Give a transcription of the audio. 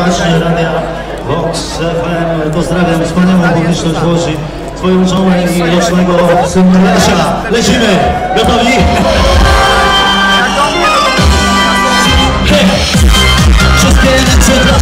właśnie Radia Vox FM. Pozdrawiam wspaniałą publiczność Łodzi, swoją żonę i rocznego syna Lesia. Lecimy! Gotowi? Wszystkie ręce